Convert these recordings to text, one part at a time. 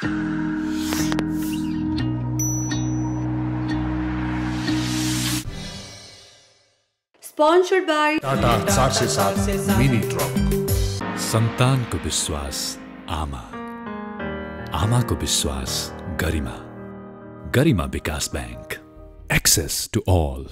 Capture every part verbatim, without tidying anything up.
Sponsored by Tata सात सय सात मिनी ट्रक। सन्तानको विश्वास आमा, आमाको विश्वास Garima, Garima Bikas bank, access to all.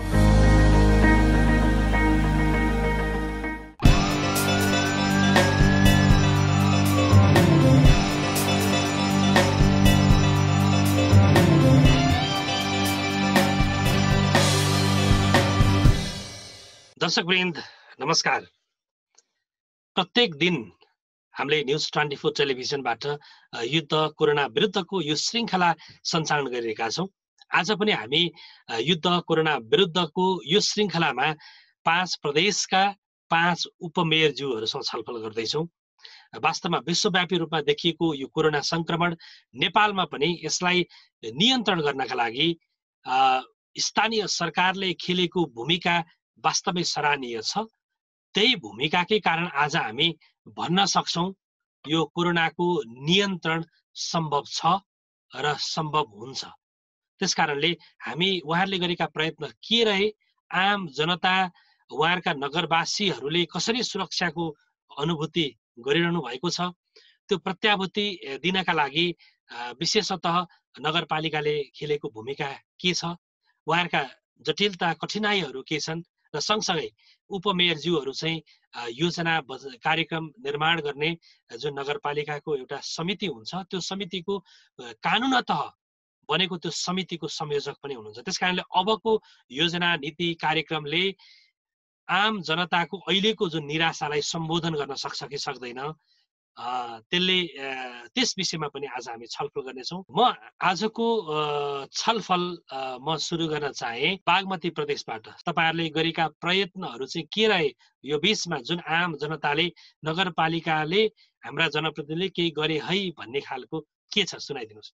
दर्शकवृन्द नमस्कार। प्रत्येक दिन हामीले न्युज ट्वेन्टी फोर टेलिभिजनबाट युद्ध कोरोना विरुद्धको यो श्रृङ्खला सञ्चालन गरिरहेका छौँ। आज पनि हामी युद्ध कोरोना विरुद्धको यो श्रृङ्खलामा पाँच प्रदेशका पाँच उपमेयरज्यूहरूसँग छलफल गर्दैछौँ। वास्तवमा विश्वव्यापी रूपमा देखिएको यो कोरोना संक्रमण नेपालमा पनि यसलाई नियन्त्रण गर्नका लागि स्थानीय सरकारले खेलेको भूमिका वास्तवमै सराहनीय छ। त्यही भूमिकाकै कारण आज हामी भन्न सक्छौँ यो कोरोनाको नियन्त्रण सम्भव छ र सम्भव हुन्छ। त्यसकारणले हामी उहाँहरूले गरेका प्रयत्न के रहे, आम जनता उहाँहरूका नगरवासीहरूले कसरी सुरक्षाको अनुभूति गरिरहनु भएको छ, त्यो प्रत्याभूति दिनका लागि विशेषतः नगरपालिकाले खेलेको भूमिका के छ, उहाँहरूका जटिलता कठिनाइहरू के छन् र सँगसँगै उपमेयरज्यूहरू चाहिँ योजना कार्यक्रम निर्माण गर्ने जुन नगरपालिकाको एउटा समिति हुन्छ त्यो समितिको कानुनतः बनेको त्यो समितिको संयोजक पनि हुनुहुन्छ। त्यसकारणले अबको योजना नीति कार्यक्रमले आम जनताको अहिलेको जुन निराशालाई सम्बोधन गर्न सक्छ कि सक्दैन, त्यसले त्यस विषयमा पनि आज हामी छलफल गर्नेछौँ। म आजको छलफल म सुरु गर्न चाहे बागमती प्रदेशबाट। तपाईहरुले गरेका प्रयत्नहरू चाहिँ के रहे यो बीचमा, जुन आम जनताले नगरपालिकाले हाम्रा जनप्रतिनिधिले केही गरे है भन्ने खालको के छ, सुनाइदिनुस्।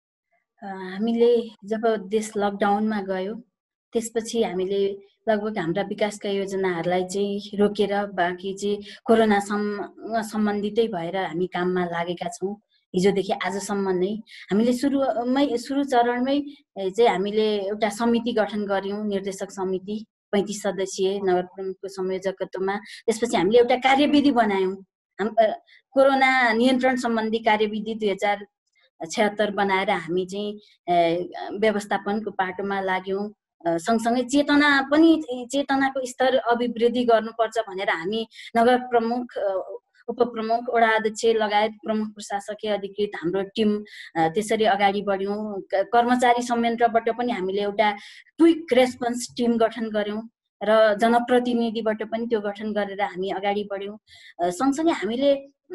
हामीले जब देश लकडाउनमा गयो त्यसपछि हामीले लगभग हाम्रा विकासका योजनाहरूलाई चाहिँ रोकेर बाँकी चाहिँ कोरोनासँग सम्बन्धितै भएर हामी काममा लागेका छौँ। हिजोदेखि आजसम्म नै हामीले सुरुमै सुरु चरणमै चाहिँ हामीले एउटा समिति गठन गर्यौँ, निर्देशक समिति पैँतिस सदस्यीय नगर प्रमुखको संयोजकत्वमा। त्यसपछि हामीले एउटा कार्यविधि बनायौँ, कोरोना नियन्त्रण सम्बन्धी कार्यविधि दुई हजार छयत्तर बनाएर हामी चाहिँ व्यवस्थापनको पाटोमा लाग्यौँ। सँगसँगै चेतना पनि चेतनाको स्तर अभिवृद्धि गर्नुपर्छ भनेर हामी नगर प्रमुख, उपप्रमुख, वडा अध्यक्ष लगायत प्रमुख प्रशासकीय अधिकृत हाम्रो टिम त्यसरी अगाडि बढ्यौँ। कर्मचारी संयन्त्रबाट पनि हामीले एउटा क्विक रेस्पोन्स टिम गठन गर्यौँ र जनप्रतिनिधिबाट पनि त्यो गठन गरेर हामी अगाडि बढ्यौँ। सँगसँगै हामीले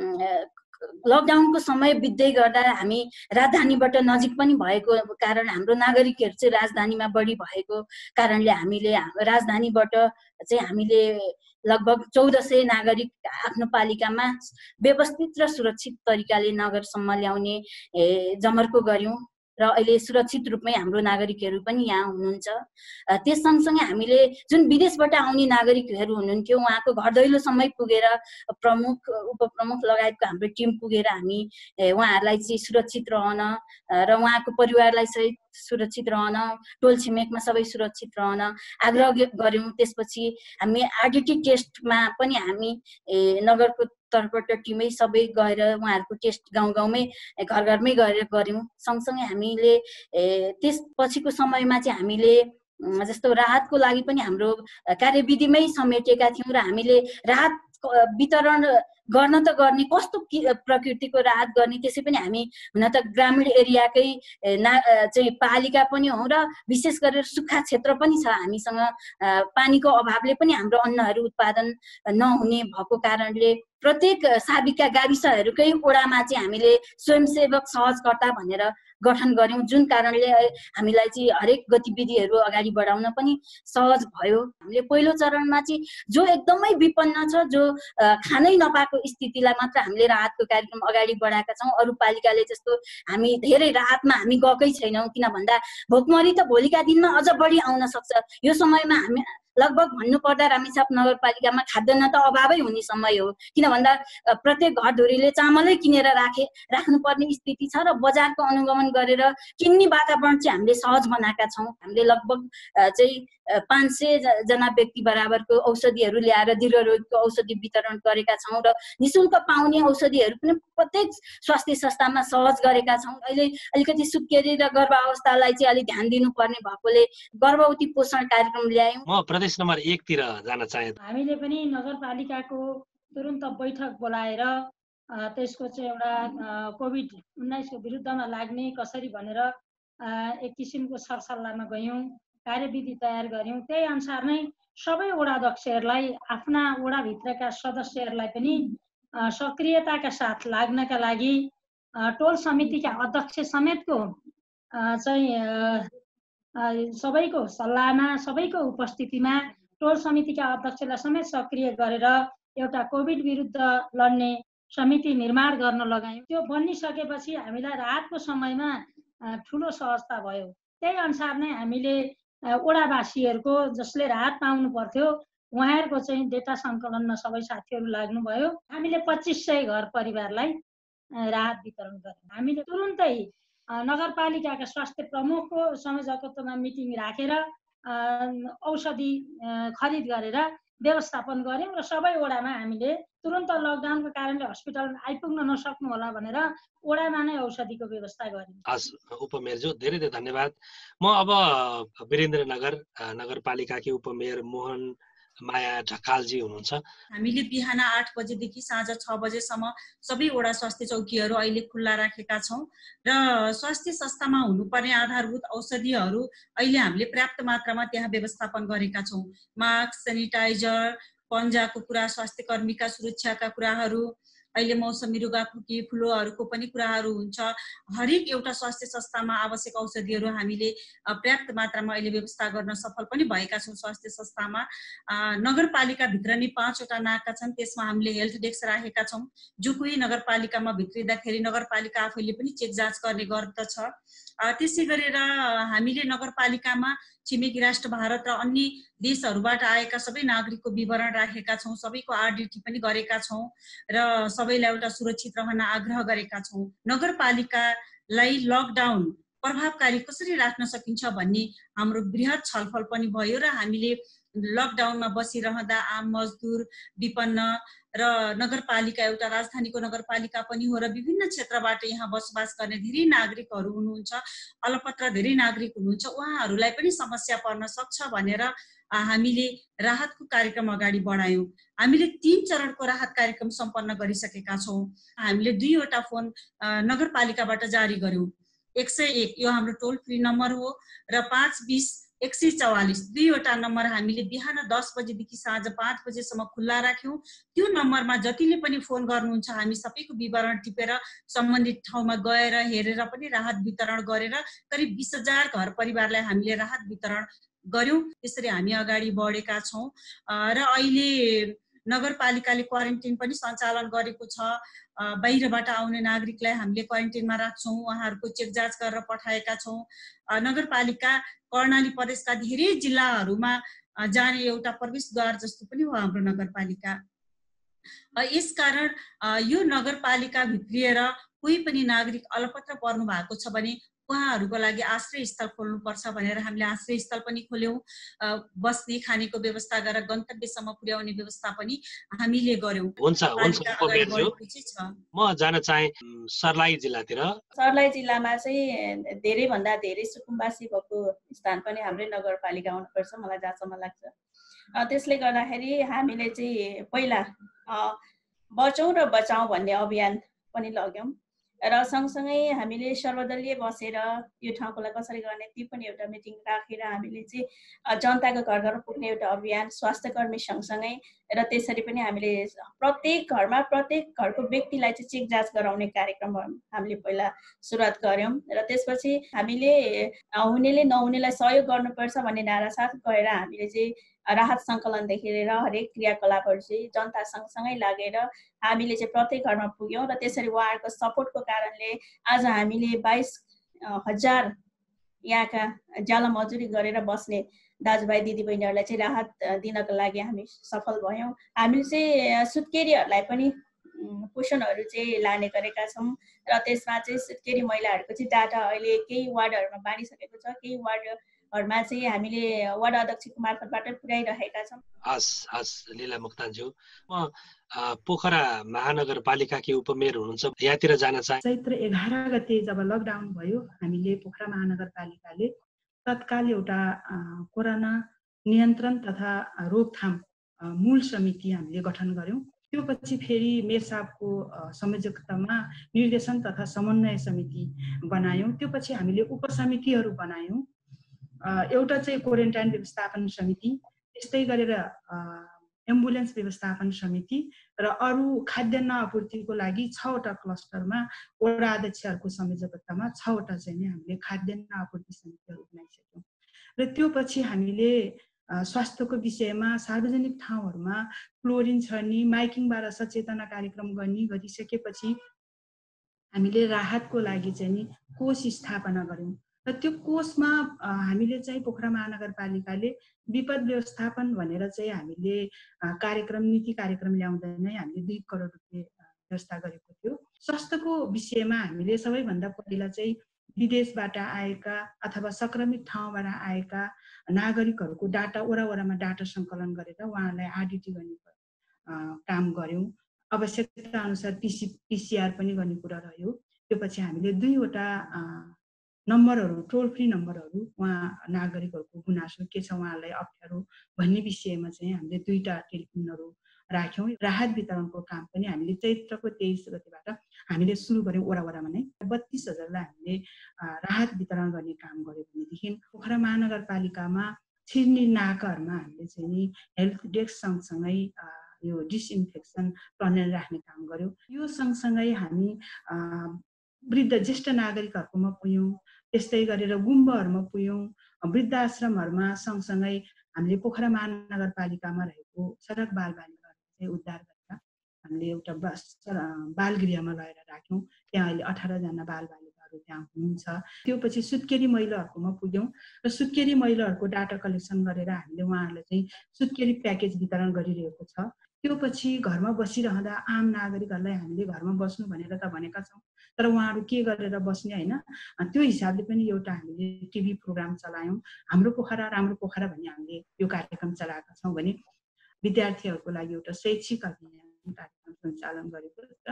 लकडाउनको समय बित्दै गर्दा हामी राजधानीबाट नजिक पनि भएको कारण हाम्रो नागरिकहरू चाहिँ राजधानीमा बढी भएको कारणले हामीले राजधानीबाट चाहिँ हामीले लगभग चौध सय नागरिक आफ्नो पालिकामा व्यवस्थित र सुरक्षित तरिकाले नगरसम्म ल्याउने जमर्को गर्यौँ र अहिले सुरक्षित रूपमै हाम्रो नागरिकहरू पनि यहाँ हुनुहुन्छ। त्यस सँगसँगै हामीले जुन विदेशबाट आउने नागरिकहरू हुनुहुन्थ्यो उहाँको घर दैलोसम्मै पुगेर प्रमुख, उपप्रमुख लगायतको हाम्रो टिम पुगेर हामी उहाँहरूलाई चाहिँ सुरक्षित रहन र उहाँको परिवारलाई सहित सुरक्षित रहन, टोल छिमेकमा सबै सुरक्षित रहन आग्रह गर्यौँ। त्यसपछि हामी आरडिटी टेस्टमा पनि हामी नगरको तर्फबाट टिमै सबै गएर उहाँहरूको टेस्ट गाउँ गाउँमै घर घरमै गएर गर्यौँ। सँगसँगै हामीले त्यसपछिको समयमा चाहिँ हामीले जस्तो राहतको लागि पनि हाम्रो कार्यविधिमै समेटेका थियौँ र हामीले राहत वितरण गर्न त गर्ने, कस्तो प्रकृतिको राहत गर्ने त्यसै पनि हामी हुन त ग्रामीण एरियाकै ना चाहिँ पालिका पनि हौँ र विशेष गरेर सुक्खा क्षेत्र पनि छ हामीसँग। पानीको अभावले पनि हाम्रो अन्नहरू उत्पादन नहुने भएको कारणले प्रत्येक साबिका गाविसहरूकै ओडामा चाहिँ हामीले स्वयंसेवक सहजकर्ता भनेर गठन गर्यौं, जुन कारणले हामीलाई चाहिँ हरेक गतिविधिहरू अगाडि बढाउन पनि सहज भयो। हामीले पहिलो चरणमा चाहिँ जो एकदमै विपन्न छ, जो खानै नपाएको स्थितिलाई मात्र हामीले राहतको कार्यक्रम अगाडि बढाएका छौं। अरू पालिकाले जस्तो हामी धेरै राहतमा हामी गएकै छैनौं, किन भन्दा भोकमरी त भोलिका दिनमा अझ बढी आउन सक्छ। यो समयमा हामी लगभग भन्नुपर्दा रामेछाप नगरपालिकामा खाद्यान्न त अभावै हुने समय हो। किन भन्दा प्रत्येक घरधुरीले चामलै किनेर राखे राख्नुपर्ने स्थिति छ र बजारको अनुगमन गरेर किन्ने वातावरण चाहिँ हामीले सहज बनाएका छौँ। हामीले लगभग चाहिँ पाँच सय जना व्यक्ति बराबरको औषधिहरू ल्याएर दीर्घरोगीको औषधि वितरण गरेका छौँ र निःशुल्क पाउने औषधिहरू पनि प्रत्येक स्वास्थ्य संस्थामा सहज गरेका छौँ। अहिले अलिकति सुत्केरी र गर्भावस्थालाई चाहिँ अलिक ध्यान दिनुपर्ने भएकोले गर्भवती पोषण कार्यक्रम ल्यायौँ। म प्रदेश नम्बर एकतिर जान चाहे। हामीले पनि नगरपालिकाको तुरुन्त बैठक बोलाएर त्यसको चाहिँ एउटा कोभिड उन्नाइसको विरुद्धमा लाग्ने कसरी भनेर एक किसिमको सरसल्लाहमा गयौँ, कार्यविधि तयार गऱ्यौँ। त्यही अनुसार नै सबै वडा अध्यक्षहरूलाई आफ्ना वडाभित्रका सदस्यहरूलाई पनि सक्रियताका साथ लाग्नका लागि टोल समितिका अध्यक्ष समेतको चाहिँ सबैको सल्लाहमा सबैको उपस्थितिमा टोल समितिका अध्यक्षलाई समेत सक्रिय गरेर एउटा कोभिड विरुद्ध लड्ने समिति निर्माण गर्न लगायौँ। त्यो बनिसकेपछि हामीलाई राहतको समयमा ठुलो सहजता भयो। त्यही अनुसार नै हामीले वडावासीहरूको जसले राहत पाउनु पर्थ्यो उहाँहरूको चाहिँ डेटा सङ्कलनमा सबै साथीहरू लाग्नुभयो। हामीले पच्चिस सय घर परिवारलाई राहत वितरण गर्यौँ। हामीले तुरुन्तै नगरपालिकाका स्वास्थ्य प्रमुखको संयोजकत्वमा मिटिङ राखेर औषधि खरिद गरेर व्यवस्थापन गऱ्यौँ र सबै वडामा हामीले तुरुन्त लकडाउनको कारणले हस्पिटल आइपुग्न नसक्नु होला भनेर वडामा नै औषधिको व्यवस्था गर्यौँ। हस् उपमेयरज्यू, धेरै धेरै धन्यवाद। म अब वीरेन्द्रनगर नगरपालिकाकी उपमेयर मोहन माया ढकालजी हुनुहुन्छ। हामीले बिहान आठ बजेदेखि साँझ छ बजेसम्म सबै वडा स्वास्थ्य चौकीहरू अहिले खुल्ला राखेका छौँ र स्वास्थ्य संस्थामा हुनुपर्ने आधारभूत औषधिहरू अहिले हामीले पर्याप्त मात्रामा त्यहाँ व्यवस्थापन गरेका छौँ। मास्क, सेनिटाइजर, पन्जाको कुरा, स्वास्थ्य कर्मीका सुरक्षाका कुराहरू, अहिले मौसमी रुगाखोकी फ्लूहरूको पनि कुराहरू हुन्छ। हरेक एउटा स्वास्थ्य संस्थामा आवश्यक औषधिहरू हामीले पर्याप्त मात्रामा अहिले व्यवस्था गर्न सफल पनि भएका छौँ। स्वास्थ्य संस्थामा नगरपालिकाभित्र नै पाँचवटा नाका छन्, त्यसमा हामीले हेल्थ डेस्क राखेका छौँ। जो कोही नगरपालिकामा भित्रिँदाखेरि नगरपालिका आफैले पनि चेक जाँच गर्ने गर्दछ। त्यसै गरेर हामीले नगरपालिकामा छिमेकी राष्ट्र भारत र अन्य देशहरूबाट आएका सबै नागरिकको विवरण राखेका छौँ। सबैको आरडिटी पनि गरेका छौँ र सबैलाई एउटा सुरक्षित रहन आग्रह गरेका छौँ। नगरपालिकालाई लकडाउन प्रभावकारी कसरी राख्न सकिन्छ भन्ने हाम्रो बृहत छलफल पनि भयो र हामीले लकडाउनमा बसिरहँदा आम मजदुर, विपन्न र नगरपालिका एउटा राजधानीको नगरपालिका पनि हो र विभिन्न क्षेत्रबाट यहाँ बसोबास गर्ने धेरै नागरिकहरू हुनुहुन्छ, अलपत्र धेरै नागरिक हुनुहुन्छ, उहाँहरूलाई पनि समस्या पर्न सक्छ भनेर हामीले राहतको कार्यक्रम अगाडि बढायौँ। हामीले तीन चरणको राहत कार्यक्रम सम्पन्न गरिसकेका छौँ। हामीले दुईवटा फोन नगरपालिकाबाट जारी गर्यौँ। एक सय एक यो हाम्रो टोल फ्री नम्बर हो र पाँच बिस एक सय चौवालिस दुईवटा नम्बर हामीले बिहान दस बजेदेखि साँझ पाँच बजेसम्म खुल्ला राख्यौँ। त्यो नम्बरमा जतिले पनि फोन गर्नुहुन्छ हामी सबैको विवरण टिपेर सम्बन्धित ठाउँमा गएर हेरेर पनि राहत वितरण गरेर करिब बिस हजार घर परिवारलाई हामीले राहत वितरण गर्यौँ। त्यसरी हामी अगाडि बढेका छौँ र अहिले नगरपालिकाले क्वारेन्टिन पनि सञ्चालन गरेको छ। बाहिरबाट आउने नागरिकलाई हामीले क्वारेन्टिनमा राख्छौँ, उहाँहरूको चेक जाँच गरेर पठाएका छौँ। नगरपालिका कर्णाली प्रदेशका धेरै जिल्लाहरूमा जाने एउटा प्रवेशद्वार जस्तो पनि हो हाम्रो नगरपालिका। यसकारण यो नगरपालिका भित्रिएर कोही पनि नागरिक अलपत्र पर्नु भएको छ भने उहाँहरूको लागि आश्रय स्थल खोल्नुपर्छ भनेर हामीले आश्रय स्थल पनि खोल्यौँ। बस्ने खानेको व्यवस्था गरेर गन्तव्यसम्म पुर्याउने व्यवस्था पनि हामीले गर्यौँ। हुन्छ हुन्छ उपमेयरज्यू, म जान चाहे सर्लाही जिल्लातिर। सर्लाही जिल्लामा चाहिँ धेरैभन्दा धेरै सुकुम्बासी भएको स्थान पनि हाम्रै नगरपालिका हुनुपर्छ मलाई जहाँसम्म लाग्छ। त्यसले गर्दाखेरि हामीले चाहिँ पहिला बचौँ र बचाउँ भन्ने अभियान पनि लग्यौँ र सँगसँगै हामीले सर्वदलीय बसेर यो ठाउँकोलाई कसरी गर्ने ती पनि एउटा मिटिङ राखेर हामीले चाहिँ जनताको घर घर पुग्ने एउटा अभियान स्वास्थ्य कर्मी सँगसँगै र त्यसरी पनि हामीले प्रत्येक घरमा प्रत्येक घरको व्यक्तिलाई चाहिँ चेक जाँच गराउने कार्यक्रम हामीले पहिला सुरुवात गऱ्यौँ र त्यसपछि हामीले हुनेले नहुनेलाई सहयोग गर्नुपर्छ भन्ने नारा साथ गएर हामीले चाहिँ राहत सङ्कलनदेखि लिएर हरेक क्रियाकलापहरू चाहिँ जनता सँगसँगै लागेर हामीले चाहिँ प्रत्येक घरमा पुग्यौँ र त्यसरी उहाँहरूको सपोर्टको कारणले आज हामीले बाइस हजार यहाँका ज्याला मजुरी गरेर बस्ने दाजुभाइ दिदीबहिनीहरूलाई चाहिँ राहत दिनको लागि हामी सफल भयौँ। हामीले चाहिँ सुत्केरीहरूलाई पनि पोषणहरू चाहिँ लाने गरेका छौँ र त्यसमा चाहिँ सुत्केरी महिलाहरूको चाहिँ डाटा अहिले केही वार्डहरूमा बाँडिसकेको छ, केही वार्डहरूमा चाहिँ हामीले वार्ड अध्यक्षको मार्फतबाट पुर्याइरहेका छौँ। हस् हस् लीला मोक्तानज्यू, म पोखरा महानगरपालिकाकी उपमेयर हुनुहुन्छ, यहाँतिर जान चाहे। चैत्र एघार गते जब लकडाउन भयो हामीले पोखरा महानगरपालिकाले तत्काल एउटा कोरोना नियन्त्रण तथा रोकथाम मूल समिति हामीले गठन गर्यौँ। त्यो पछि फेरि मेयर साहबको संयोजकतामा निर्देशन तथा समन्वय समिति बनायौँ। त्यो पछि हामीले उपसमितिहरू बनायौँ। एउटा चाहिँ क्वारेन्टाइन व्यवस्थापन समिति, त्यस्तै गरेर एम्बुलेन्स व्यवस्थापन समिति र अरू खाद्यान्न आपूर्तिको लागि छवटा क्लस्टरमा वडा अध्यक्षहरूको संयोजकतामा छवटा चाहिँ नि हामीले खाद्यान्न आपूर्ति समितिहरू बनाइसक्यौँ। र त्यो पछि हामीले स्वास्थ्यको विषयमा सार्वजनिक ठाउँहरूमा क्लोरिन छर्ने, माइकिङबाट सचेतना कार्यक्रम गर्ने गरिसकेपछि हामीले राहतको लागि चाहिँ नि कोष स्थापना गर्यौँ। र त्यो कोषमा हामीले चाहिँ पोखरा महानगरपालिकाले विपद व्यवस्थापन भनेर चाहिँ हामीले कार्यक्रम नीति कार्यक्रम ल्याउँदै नै हामीले दुई करोड रुपियाँ व्यवस्था गरेको थियो। स्वास्थ्यको विषयमा हामीले सबैभन्दा पहिला चाहिँ विदेशबाट आएका अथवा संक्रमित ठाउँबाट आएका नागरिकहरूको डाटा वडा वडामा डाटा सङ्कलन गरेर उहाँहरूलाई आरडिटी गर्ने काम गर्यौँ। आवश्यकता अनुसार पिसी पिसिआर पनि गर्ने कुरा रह्यो। त्यो पछि हामीले दुईवटा नम्बरहरू, टोल फ्री नम्बरहरू उहाँ नागरिकहरूको गुनासो के छ, उहाँहरूलाई अप्ठ्यारो भन्ने विषयमा चाहिँ हामीले दुईवटा टेलिफोनहरू राख्यौँ। राहत वितरणको काम पनि हामीले चैत्रको तेइस गतिबाट हामीले सुरु गऱ्यौँ। वडा वडामा नै बत्तीस हजारलाई हामीले राहत वितरण गर्ने काम गऱ्यौँ भनेदेखि पोखरा महानगरपालिकामा छिर्ने नाकाहरूमा हामीले चाहिँ नि हेल्थ डेस्क सँगसँगै यो डिसइन्फेक्सन टनल राख्ने काम गऱ्यौँ। यो सँगसँगै हामी वृद्ध ज्येष्ठ नागरिकहरूकोमा पुग्यौँ, त्यस्तै गरेर गुम्बाहरूमा पुग्यौँ, वृद्धाश्रमहरूमा सँगसँगै हामीले पोखरा महानगरपालिकामा रहेको सडक बालबालिकाहरू चाहिँ उद्धार गरेर हामीले एउटा बस बालगृहमा लगेर राख्यौँ। त्यहाँ अहिले अठारजना बालबालिकाहरू त्यहाँ हुनुहुन्छ। त्यो पछि सुत्केरी महिलाहरूकोमा पुग्यौँ र सुत्केरी महिलाहरूको डाटा कलेक्सन गरेर हामीले उहाँहरूलाई चाहिँ सुत्केरी प्याकेज वितरण गरिरहेको छ। त्यो पछि घरमा बसिरहँदा आम नागरिकहरूलाई हामीले घरमा बस्नु भनेर त भनेका छौँ, तर उहाँहरू के गरेर बस्ने होइन, त्यो हिसाबले पनि एउटा हामीले टिभी प्रोग्राम चलायौँ। हाम्रो पोखरा राम्रो पोखरा भन्ने हामीले यो कार्यक्रम चलाएका छौँ भने विद्यार्थीहरूको लागि एउटा शैक्षिक अभियान कार्यक्रम सञ्चालन गरेको छ।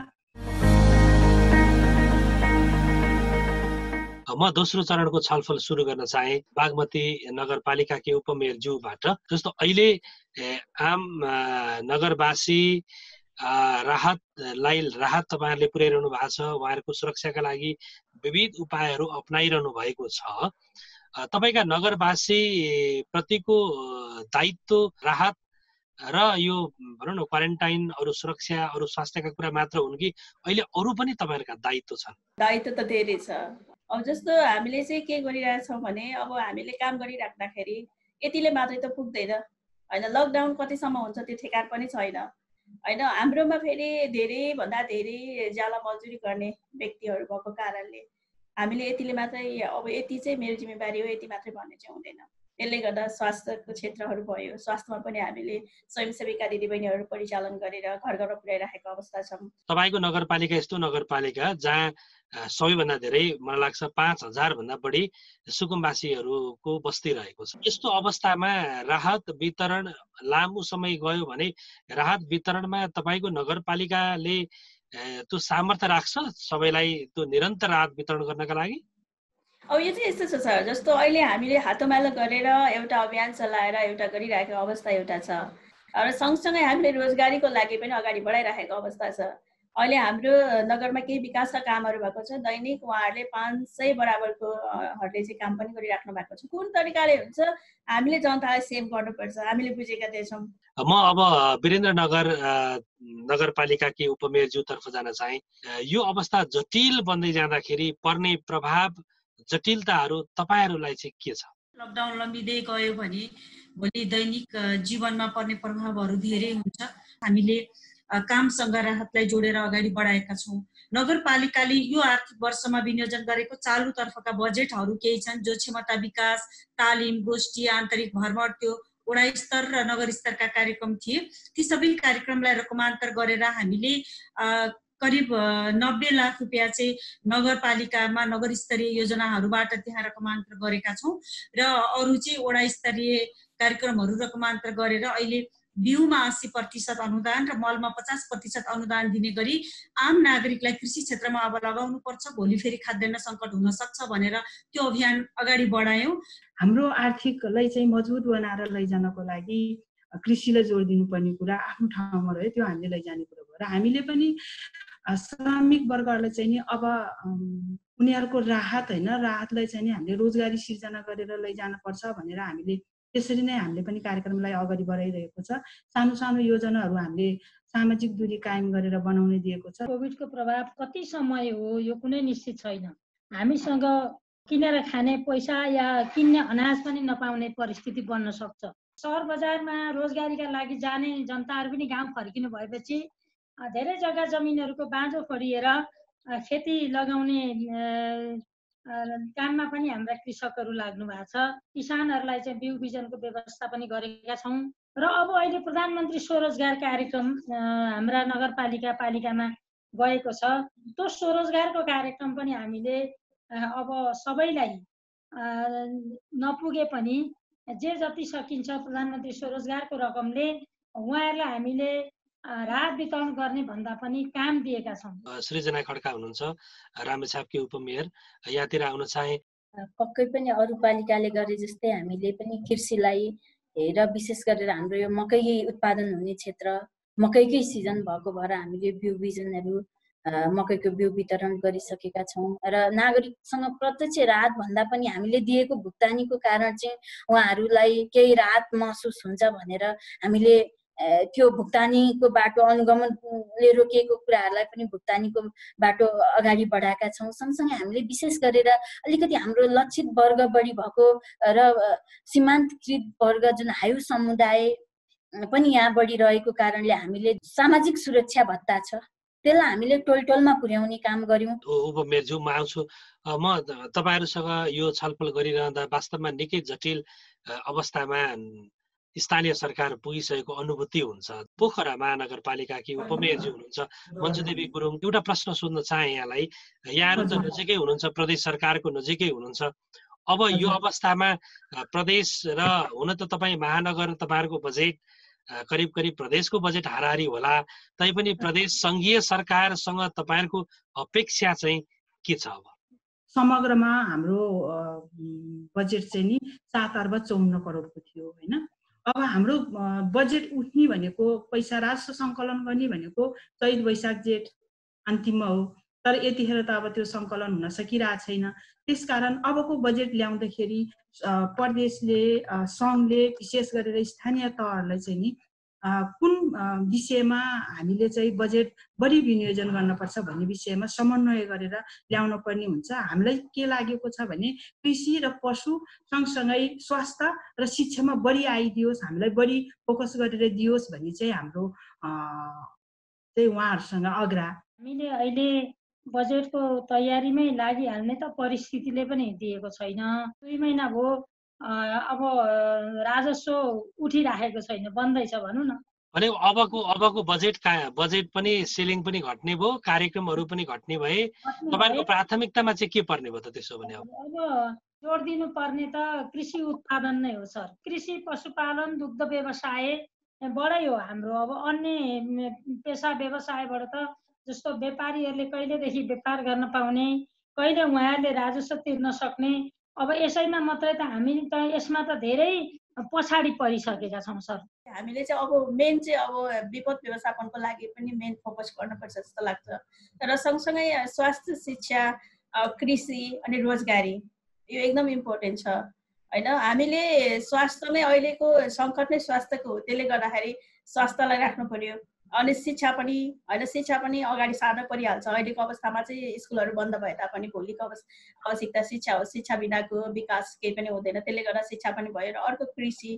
म दोस्रो चरणको छलफल सुरु गर्न चाहे बागमती नगरपालिकाकी उपमेयरज्यूबाट। जस्तो अहिले आम नगरवासी राहतलाई राहत तपाईँहरूले पुर्याइरहनु भएको छ, उहाँहरूको सुरक्षाका लागि विविध उपायहरू अपनाइरहनु भएको छ। तपाईँका नगरवासी प्रतिको दायित्व राहत र यो भनौँ न क्वारेन्टाइन, अरू सुरक्षा, अरू स्वास्थ्यका कुरा मात्र हुन् कि अहिले अरू पनि तपाईँहरूका दायित्व छन्? दायित्व त धेरै छ। अब जस्तो हामीले चाहिँ के गरिरहेछौँ भने अब हामीले काम गरिराख्दाखेरि यतिले मात्रै त पुग्दैन होइन, लकडाउन कतिसम्म हुन्छ त्यो ठेगान पनि छैन होइन। हाम्रोमा फेरि धेरैभन्दा धेरै ज्याला मजुरी गर्ने व्यक्तिहरू भएको कारणले हामीले यतिले मात्रै अब यति चाहिँ मेरो जिम्मेवारी हो यति मात्रै भन्ने चाहिँ हुँदैन। यसले गर्दा स्वास्थ्यको क्षेत्रहरू भयो, स्वास्थ्यमा पनि हामीले स्वयंसेविका दिदीबहिनीहरू परिचालन गरेर घर घरमा पुर्याइराखेको अवस्था छ। तपाईँको नगरपालिका यस्तो नगरपालिका जहाँ सबैभन्दा धेरै मलाई लाग्छ पाँच हजार भन्दा बढी सुकुम्बासीहरूको बस्ती रहेको छ। यस्तो अवस्थामा राहत वितरण लामो समय गयो भने राहत वितरणमा तपाईँको नगरपालिकाले त्यो सामर्थ्य राख्छ सबैलाई त्यो निरन्तर राहत वितरण गर्नका लागि? अब यो चाहिँ यस्तो छ सर, जस्तो अहिले हामीले हातोमालो गरेर एउटा अभियान चलाएर एउटा गरिरहेको अवस्था एउटा छ र सँगसँगै हामीले रोजगारीको लागि पनि अगाडि बढाइराखेको अवस्था छ। अहिले हाम्रो नगरमा केही विकासका कामहरू भएको छ, दैनिक उहाँहरूले पाँच सय बराबरको हरूले चाहिँ काम पनि गरिराख्नु भएको छ। कुन तरिकाले हुन्छ हामीले जनतालाई सेभ गर्नुपर्छ हामीले बुझेका थिएछौँ। म अब वीरेन्द्रनगर नगरपालिकाकी उपमेयरज्यूतर्फ जान चाहे। यो अवस्था जटिल बन्दै जाँदाखेरि पर्ने प्रभाव जटिलताहरू तपाईँहरूलाई चाहिँ के छ? लकडाउन लम्बिँदै गयो भने भोलि दैनिक जीवनमा पर्ने प्रभावहरू धेरै हुन्छ। हामीले कामसँग राहतलाई जोडेर अगाडि बढाएका छौँ। नगरपालिकाले यो आर्थिक वर्षमा विनियोजन गरेको चालुतर्फका बजेटहरू केही छन् जो क्षमता विकास, तालिम, गोष्ठी, आन्तरिक भ्रमण, त्यो वडा स्तर र नगर स्तरका कार्यक्रम थिए। ती सबै कार्यक्रमलाई रूपान्तर गरेर हामीले करिब नब्बे लाख रुपियाँ चाहिँ नगरपालिकामा नगर स्तरीय योजनाहरूबाट त्यहाँ रूपान्तर गरेका छौँ र अरू चाहिँ वडा स्तरीय कार्यक्रमहरू रूपान्तर गरेर अहिले बिउमा अस्सी प्रतिशत अनुदान र मलमा पचास प्रतिशत अनुदान दिने गरी आम नागरिकलाई कृषि क्षेत्रमा अब लगाउनु पर्छ, भोलि फेरि खाद्यान्न सङ्कट हुन सक्छ भनेर त्यो अभियान अगाडि बढायौँ। हाम्रो आर्थिकलाई चाहिँ मजबुत बनाएर लैजानको लागि कृषिलाई जोड दिनुपर्ने कुरा आफ्नो ठाउँमा रह्यो, त्यो हामीले लैजाने कुरा भयो र हामीले पनि श्रमिक वर्गहरूलाई चाहिँ नि अब उनीहरूको राहत होइन राहतलाई चाहिँ नि हामीले रोजगारी सिर्जना गरेर लैजानुपर्छ भनेर हामीले त्यसरी नै हामीले पनि कार्यक्रमलाई अगाडि बढाइरहेको छ। सानो सानो योजनाहरू हामीले सामाजिक दूरी कायम गरेर बनाउने दिएको छ। कोभिडको प्रभाव कति समय हो यो कुनै निश्चित छैन। हामीसँग किनेर खाने पैसा या किन्ने अनाज पनि नपाउने परिस्थिति बन्न सक्छ। सहर बजारमा रोजगारीका लागि जाने जनताहरू पनि गाउँ फर्किनु भएपछि धेरै जग्गा जमिनहरूको बाँझो फरिएर खेती लगाउने काममा पनि हाम्रा कृषकहरू लाग्नु भएको छ। किसानहरूलाई चाहिँ बिउ बिजनको व्यवस्था पनि गरेका छौँ र अब अहिले प्रधानमन्त्री स्वरोजगार कार्यक्रम हाम्रा नगरपालिका पालिकामा गएको छ। त्यो स्वरोजगारको कार्यक्रम पनि हामीले अब सबैलाई नपुगे पनि जे जति सकिन्छ प्रधानमन्त्री स्वरोजगारको रकमले उहाँहरूलाई हामीले राहत वितरण गर्ने भन्दा पनि काम दिएका छौँ। सृजना खड्का हुनुहुन्छ रामेछापकी उपमेयर, यहाँतिर आउन चाहे। पक्कै पनि अरू पालिकाले गरे जस्तै हामीले पनि कृषिलाई र विशेष गरेर हाम्रो यो मकै उत्पादन हुने क्षेत्र मकैकै सिजन भएको भएर हामीले बिउ बिजनहरू मकैको बिउ वितरण गरिसकेका छौँ र नागरिकसँग प्रत्यक्ष राहत भन्दा पनि हामीले दिएको भुक्तानीको कारण चाहिँ उहाँहरूलाई केही राहत महसुस हुन्छ भनेर हामीले त्यो भुक्तानीको बाटो अनुगमनले रोकिएको कुराहरूलाई पनि भुक्तानीको बाटो अगाडि बढाएका छौँ। सँगसँगै हामीले विशेष गरेर अलिकति हाम्रो लक्षित वर्ग बढी भएको र सीमान्तकृत वर्ग जुन हायु समुदाय पनि यहाँ बढिरहेको कारणले हामीले सामाजिक सुरक्षा भत्ता छ त्यसलाई हामीले टोल टोलमा पुर्याउने काम गर्यौँ। उपमेयरज्यू म आउँछु। म तपाईँहरूसँग यो छलफल गरिरहँदा वास्तवमा निकै जटिल अवस्थामा स्थानीय सरकार पुगिसकेको अनुभूति हुन्छ। पोखरा महानगरपालिकाकी उपमेयरज्यू हुनुहुन्छ मन्जुदेवी गुरुङ, एउटा प्रश्न सोध्न चाहे यहाँलाई। यहाँहरू त नजिकै हुनुहुन्छ, प्रदेश सरकारको नजिकै हुनुहुन्छ। अब यो अवस्थामा प्रदेश र हुन त तपाईँ महानगर तपाईँहरूको बजेट करिब करिब प्रदेशको बजेट हाराहारी होला, तैपनि प्रदेश सङ्घीय सरकारसँग तपाईँहरूको अपेक्षा चाहिँ के छ? अब समग्रमा हाम्रो बजेट चाहिँ नि सात अर्ब चौन्न करोडको थियो होइन। अब हाम्रो बजेट उठ्ने भनेको पैसा राजस्व सङ्कलन गर्ने भनेको चैत वैशाख जेठ अन्तिममा हो, तर यतिखेर त अब त्यो सङ्कलन हुन सकिरहेको छैन। त्यसकारण अबको बजेट ल्याउँदाखेरि प्रदेशले सङ्घले विशेष गरेर स्थानीय तहहरूलाई चाहिँ नि कुन विषयमा हामीले चाहिँ बजेट बढी विनियोजन गर्नुपर्छ भन्ने विषयमा समन्वय गरेर ल्याउन पर्ने हुन्छ। हामीलाई के लागेको छ भने कृषि र पशु सँगसँगै स्वास्थ्य र शिक्षामा बढी आइदियोस्, हामीलाई बढी फोकस गरेर दियोस् भन्ने चाहिँ हाम्रो चाहिँ उहाँहरूसँग आग्रह। हामीले अहिले बजेटको तयारीमै लागिहाल्ने त परिस्थितिले पनि दिएको छैन। दुई महिना भयो अब राजस्व उठिराखेको छैन, बन्दैछ भनौँ न। भने अबको अबको बजेट बजेट पनि सिलिङ पनि घट्ने भयो, कार्यक्रमहरू पनि घट्ने भए तपाईँको प्राथमिकतामा चाहिँ के पर्ने भयो त त्यसो भने? अब जोड दिनु पर्ने त कृषि उत्पादन नै हो सर। कृषि पशुपालन दुग्ध व्यवसाय बडै हो हाम्रो। अब अन्य पेसा व्यवसायबाट त जस्तो व्यापारीहरूले कहिलेदेखि व्यापार गर्न पाउने, कहिले उहाँहरूले राजस्व तिर्न सक्ने, अब यसैमा मात्रै त हामी त यसमा त धेरै पछाडि परिसकेका छौँ सर। हामीले चाहिँ अब मेन चाहिँ अब विपद व्यवस्थापनको लागि पनि मेन फोकस गर्नुपर्छ जस्तो लाग्छ। र सँगसँगै स्वास्थ्य, शिक्षा, कृषि अनि रोजगारी यो एकदम इम्पोर्टेन्ट छ होइन। हामीले स्वास्थ्य नै अहिलेको सङ्कट नै स्वास्थ्यको हो, त्यसले गर्दाखेरि स्वास्थ्यलाई राख्नु पर्यो। अनि शिक्षा पनि होइन, शिक्षा पनि अगाडि सार्न परिहाल्छ। अहिलेको अवस्थामा चाहिँ स्कुलहरू बन्द भए तापनि भोलिको आवश्यकता शिक्षा हो, शिक्षा बिनाको विकास केही पनि हुँदैन, त्यसले गर्दा शिक्षा पनि भयो। र अर्को कृषि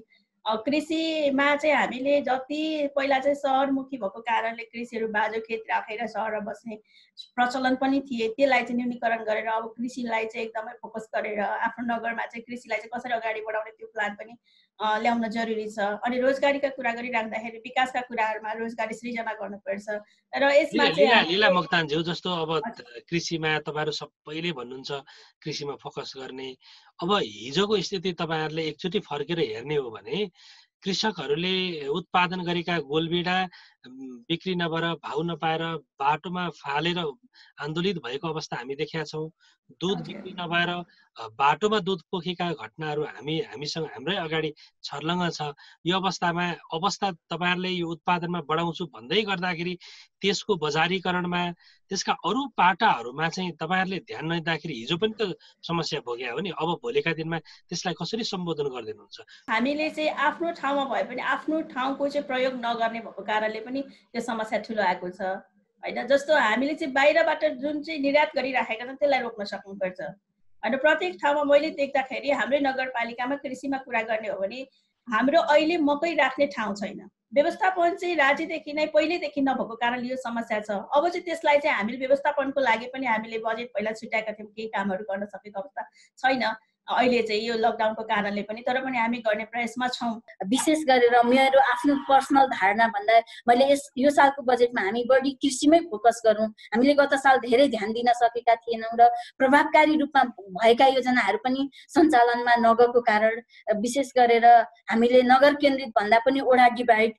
कृषिमा चाहिँ हामीले जति पहिला चाहिँ सहरमुखी भएको कारणले कृषिहरू बाजो खेत राखेर सहरमा बस्ने प्रचलन पनि थिए, त्यसलाई चाहिँ न्यूनीकरण गरेर अब कृषिलाई चाहिँ एकदमै फोकस गरेर आफ्नो नगरमा चाहिँ कृषिलाई चाहिँ कसरी अगाडि बढाउने त्यो प्लान पनि ल्याउन जरुरी छ। अनि रोजगारीका कुरा गरिराख्दाखेरि विकासका कुराहरूमा रोजगारी सृजना गर्नुपर्छ र यसमा चाहिँ लीला मोक्तानज्यू जस्तो अब कृषिमा तपाईँहरू सबैले भन्नुहुन्छ कृषिमा फोकस गर्ने, अब हिजोको स्थिति तपाईँहरूले एकचोटि फर्केर हेर्ने हो भने कृषकहरूले उत्पादन गरेका गोलबिडा बिक्री नभएर भाउ नपाएर बाटोमा फालेर आन्दोलित भएको अवस्था हामी देखेका छौँ। दुध बिक्री नभएर बाटोमा दुध पोखेका घटनाहरू हामी हामीसँग हाम्रै अगाडि छर्लङ्ग छ। यो अवस्थामा अवस्था तपाईँहरूले यो उत्पादनमा बढाउँछु भन्दै गर्दाखेरि त्यसको बजारीकरणमा त्यसका अरू पाटाहरूमा चाहिँ तपाईँहरूले ध्यान नदिँदाखेरि हिजो पनि त समस्या भोग्या हो नि, अब भोलिका दिनमा त्यसलाई कसरी सम्बोधन गरिदिनुहुन्छ? हामीले चाहिँ आफ्नो ठाउँमा भए पनि आफ्नो ठाउँको चाहिँ प्रयोग नगर्ने भएको कारणले पनि त्यो समस्या ठुलो आएको छ होइन। जस्तो हामीले चाहिँ बाहिरबाट जुन चाहिँ निर्यात गरिराखेका छन् त्यसलाई रोक्न सक्नुपर्छ होइन। प्रत्येक ठाउँमा मैले देख्दाखेरि हाम्रै नगरपालिकामा कृषिमा कुरा गर्ने हो भने हाम्रो अहिले मकै राख्ने ठाउँ छैन। व्यवस्थापन चाहिँ राज्यदेखि नै पहिलेदेखि नभएको कारणले यो समस्या छ। अब चाहिँ त्यसलाई चाहिँ हामीले व्यवस्थापनको लागि पनि हामीले बजेट पहिला छुट्याएका थियौँ, केही कामहरू गर्न सकेको अवस्था छैन अहिले चाहिँ यो लकडाउनको कारणले पनि, तर पनि हामी गर्ने प्रयासमा छौँ। विशेष गरेर मेरो आफ्नो पर्सनल धारणा भन्दा मैले यस यो सालको बजेटमा हामी बढी कृषिमै फोकस गरौँ। हामीले गत साल धेरै ध्यान दिन सकेका थिएनौँ र प्रभावकारी रूपमा भएका योजनाहरू पनि सञ्चालनमा नगएको कारण विशेष गरेर हामीले नगर केन्द्रित भन्दा पनि ओडा डिभाइड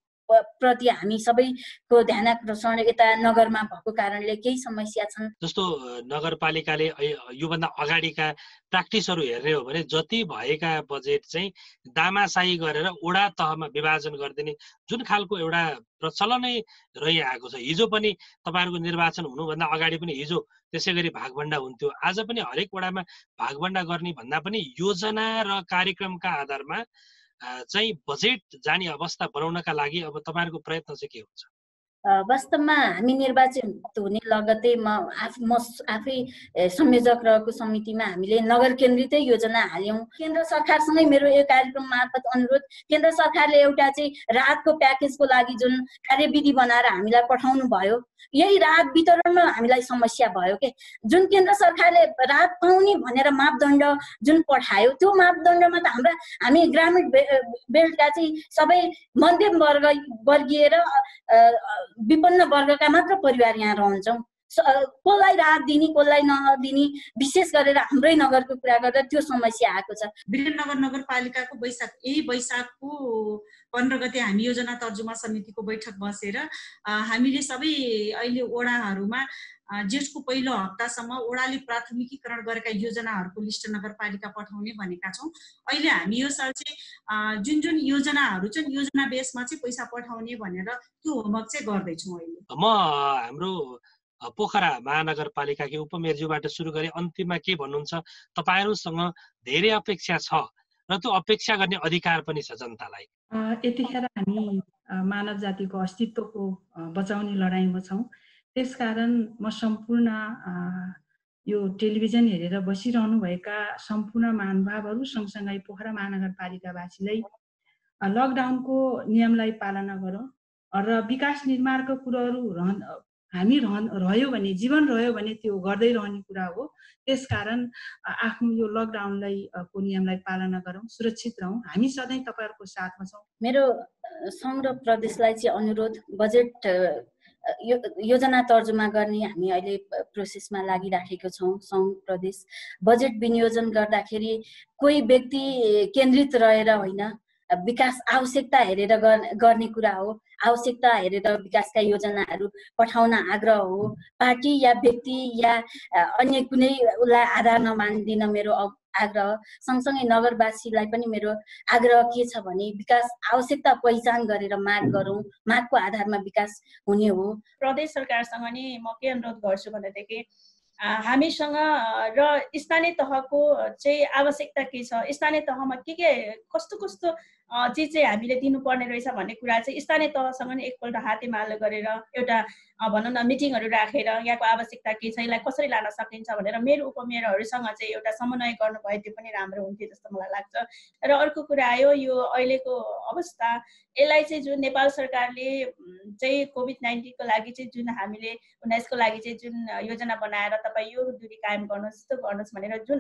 प्रति हामी सबैको ध्यान आकर्षण यता नगरमा भएको कारणले केही समस्या छन्। जस्तो नगरपालिकाले योभन्दा अगाडिका प्र्याक्टिसहरू हेर्ने हो भने जति भएका बजेट चाहिँ दामासाही गरेर ओडा तहमा विभाजन गरिदिने जुन खालको एउटा प्रचलनै रहिआएको छ। हिजो पनि तपाईँहरूको निर्वाचन हुनुभन्दा अगाडि पनि हिजो त्यसै गरी भागभण्डा हुन्थ्यो। आज पनि हरेक वडामा भागभण्डा गर्ने भन्दा पनि योजना र कार्यक्रमका आधारमा चाहिँ बजेट जाने अवस्था बनाउनका लागि अब तपाईँहरूको प्रयत्न चाहिँ के हुन्छ? वास्तवमा हामी निर्वाचित हुने लगतै म आफ म आफै संयोजक रहेको समितिमा हामीले नगर केन्द्रितै योजना हाल्यौँ। केन्द्र सरकारसँगै मेरो यो कार्यक्रम मार्फत अनुरोध, केन्द्र सरकारले एउटा चाहिँ राहतको प्याकेजको लागि जुन कार्यविधि बनाएर हामीलाई पठाउनु भयो, यही राहत वितरणमा हामीलाई समस्या भयो के। जुन केन्द्र सरकारले राहत पाउने भनेर मापदण्ड जुन पठायो त्यो मापदण्डमा त हाम्रा हामी ग्रामीण बेल्टका चाहिँ सबै मध्यम वर्ग वर्गीय र विपन्न वर्गका मात्र परिवार यहाँ रहन्छौँ। कसलाई राहत दिने कसलाई नदिने विशेष गरेर हाम्रै नगरको कुरा गर्दा त्यो समस्या आएको छ। विराटनगर नगरपालिकाको वैशाख यही वैशाखको पन्ध्र गते हामी योजना तर्जुमा समितिको बैठक बसेर हामीले सबै अहिले ओडाहरूमा जेठको पहिलो हप्तासम्म ओडाले प्राथमिकीकरण गरेका योजनाहरूको लिस्ट नगरपालिका पठाउने भनेका छौँ। अहिले हामी यो साल चाहिँ जुन जुन योजनाहरू छन् योजना बेसमा चाहिँ पैसा पठाउने भनेर त्यो होमवर्क चाहिँ गर्दैछौँ। अहिले म हाम्रो पोखरा महानगरपालिकाकै उपमेयरज्यूबाट सुरु गरे अन्तिममा के भन्नुहुन्छ? तपाईँहरूसँग धेरै अपेक्षा छ र त्यो अपेक्षा गर्ने अधिकार पनि छ जनतालाई। यतिखेर हामी मानव जातिको अस्तित्वको बचाउने लडाइँमा छौँ। त्यसकारण म सम्पूर्ण यो टेलिभिजन हेरेर बसिरहनुभएका सम्पूर्ण महानुभावहरू सँगसँगै पोखरा महानगरपालिकावासीलाई लकडाउनको नियमलाई पालना गरौँ र विकास निर्माणको कुराहरू रहन हामी रहन रह्यो भने जीवन रह्यो भने त्यो गर्दै रहने कुरा हो। त्यसकारण आफ्नो यो लकडाउनलाई को नियमलाई पालना गरौँ, सुरक्षित रहौँ। हामी सधैँ तपाईँहरूको साथमा छौँ। मेरो सङ्घ र प्रदेशलाई चाहिँ अनुरोध, बजेट यो योजना तर्जुमा गर्ने हामी अहिले प्रोसेसमा लागिराखेको छौँ। सङ्घ प्रदेश बजेट विनियोजन गर्दाखेरि कोही व्यक्ति केन्द्रित रहेर होइन, विकास आवश्यकता हेरेर गर्ने कुरा हो। आवश्यकता हेरेर विकासका योजनाहरू पठाउन आग्रह हो। पार्टी या व्यक्ति या अन्य कुनै उसलाई आधार नमान्दिन मेरो आग्रह। सँगसँगै नगरवासीलाई पनि मेरो आग्रह के छ भने विकास आवश्यकता पहिचान गरेर माग गरौँ, मागको आधारमा विकास हुने हो। प्रदेश सरकारसँग नि म के अनुरोध गर्छु भनेदेखि हामीसँग र स्थानीय तहको चाहिँ आवश्यकता के छ, स्थानीय तहमा के के कस्तो कस्तो चिज चाहिँ हामीले दिनुपर्ने रहेछ भन्ने कुरा चाहिँ स्थानीय तहसँग नै एकपल्ट हातेमालो गरेर एउटा भनौँ न मिटिङहरू राखेर यहाँको आवश्यकता के छ, यसलाई कसरी लान सकिन्छ भनेर मेयर उपमेयरहरूसँग चाहिँ एउटा समन्वय गर्नुभयो त्यो पनि राम्रो हुन्थ्यो जस्तो मलाई लाग्छ। र अर्को कुरा आयो यो अहिलेको अवस्था, यसलाई चाहिँ जुन नेपाल सरकारले चाहिँ कोभिड नाइन्टिनको लागि चाहिँ जुन हामीले उन्नाइसको लागि चाहिँ जुन योजना बनाएर तपाईँ यो दूरी कायम गर्नुहोस् यस्तो गर्नुहोस् भनेर जुन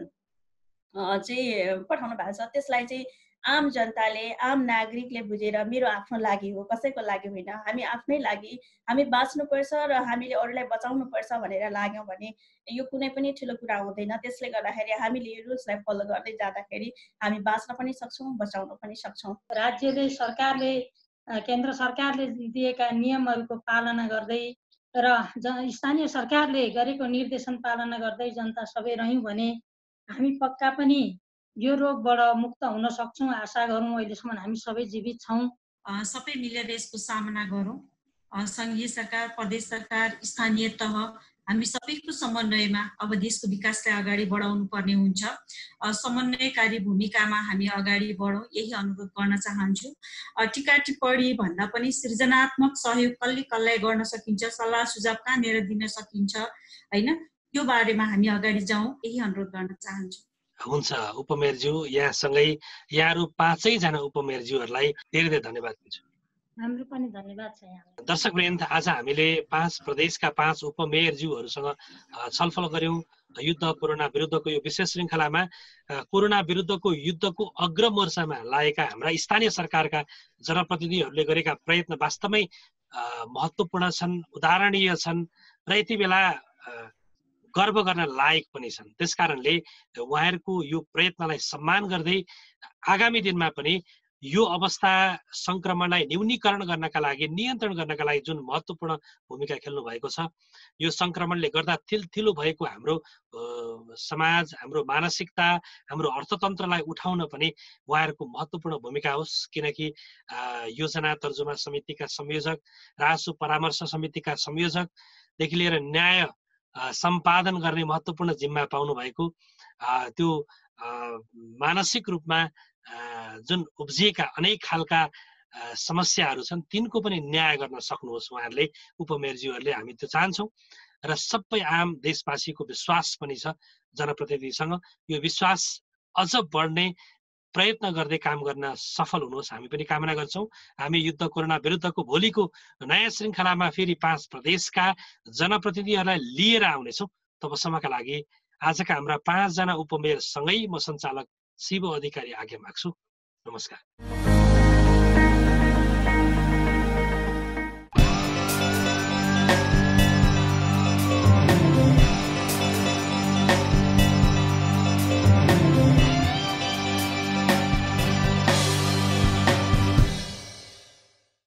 चाहिँ पठाउनु भएको छ त्यसलाई चाहिँ आम जनताले आम नागरिकले बुझेर मेरो आफ्नो लागि हो कसैको लागि होइन, हामी आफ्नै लागि हामी बाँच्नुपर्छ र हामीले अरूलाई बचाउनुपर्छ भनेर लाग्यौँ भने यो कुनै पनि ठुलो कुरा हुँदैन। त्यसले गर्दाखेरि हामीले यो रुल्सलाई फलो गर्दै जाँदाखेरि हामी बाँच्न पनि सक्छौँ, बचाउन पनि सक्छौँ। राज्यले सरकारले केन्द्र सरकारले दिएका नियमहरूको पालना गर्दै र स्थानीय सरकारले गरेको निर्देशन पालना गर्दै जनता सबै रह्यौँ भने हामी पक्का पनि यो रोगबाट मुक्त हुन सक्छौँ आशा गरौँ। अहिलेसम्म हामी सबै जीवित छौँ, सबै मिलेर यसको सामना गरौँ। सङ्घीय सरकार, प्रदेश सरकार, स्थानीय तह हामी सबैको समन्वयमा अब देशको विकासलाई अगाडि बढाउनु पर्ने हुन्छ। समन्वयकारी भूमिकामा हामी अगाडि बढौँ यही अनुरोध गर्न चाहन्छु। टिका टिप्पणी भन्दा पनि सृजनात्मक सहयोग कसले कसलाई गर्न सकिन्छ, सल्लाह सुझाव कहाँनिर दिन सकिन्छ होइन, यो बारेमा हामी अगाडि जाउँ यही अनुरोध गर्न चाहन्छु। हुन्छ उपमेयरज्यू, यहाँसँगै यहाँहरू पाँचैजना उपमेयरज्यूहरूलाई धेरै धेरै धन्यवाद दिन्छु। हाम्रो पनि धन्यवाद छ यहाँलाई। दर्शकवृन्द, आज हामीले पाँच प्रदेशका पाँच उपमेयरज्यूहरूसँग छलफल गर्यौँ युद्ध कोरोना विरुद्धको यो विशेष श्रृङ्खलामा। कोरोना विरुद्धको युद्धको अग्रमोर्चामा लागेका हाम्रा स्थानीय सरकारका जनप्रतिनिधिहरूले गरेका प्रयत्न वास्तवमै महत्त्वपूर्ण छन्, उदाहरणीय छन् र यति बेला गर्व गर्न लायक पनि छन्। त्यसकारणले उहाँहरूको यो प्रयत्नलाई सम्मान गर्दै आगामी दिनमा पनि यो अवस्था सङ्क्रमणलाई न्यूनीकरण गर्नका लागि, नियन्त्रण गर्नका लागि जुन महत्त्वपूर्ण भूमिका खेल्नु भएको छ, यो सङ्क्रमणले गर्दा थिलथिलो भएको हाम्रो समाज, हाम्रो मानसिकता, हाम्रो अर्थतन्त्रलाई उठाउन पनि उहाँहरूको महत्त्वपूर्ण भूमिका होस्। किनकि योजना तर्जुमा समितिका संयोजक, राजस्व परामर्श समितिका संयोजकदेखि लिएर न्याय सम्पादन गर्ने महत्त्वपूर्ण जिम्मा पाउनु भएको त्यो मानसिक रूपमा जुन उब्जिएका अनेक खालका समस्याहरू छन् तिनको पनि न्याय गर्न सक्नुहोस् उहाँहरूले, उपमेयरज्यूहरूले। हामी त्यो चाहन्छौँ र सबै आम देशवासीको विश्वास पनि छ जनप्रतिनिधिसँग। यो विश्वास अझ बढ्ने प्रयत्न गर्दै काम गर्न सफल हुनुहोस्, हामी पनि कामना गर्छौँ। हामी युद्ध कोरोना विरुद्धको भोलिको नयाँ श्रृङ्खलामा फेरि पाँच प्रदेशका जनप्रतिनिधिहरूलाई लिएर आउनेछौँ। तबसम्मका लागि आजका हाम्रा पाँचजना उपमेयरसँगै म सञ्चालक शिव अधिकारी आज्ञा माग्छु। नमस्कार।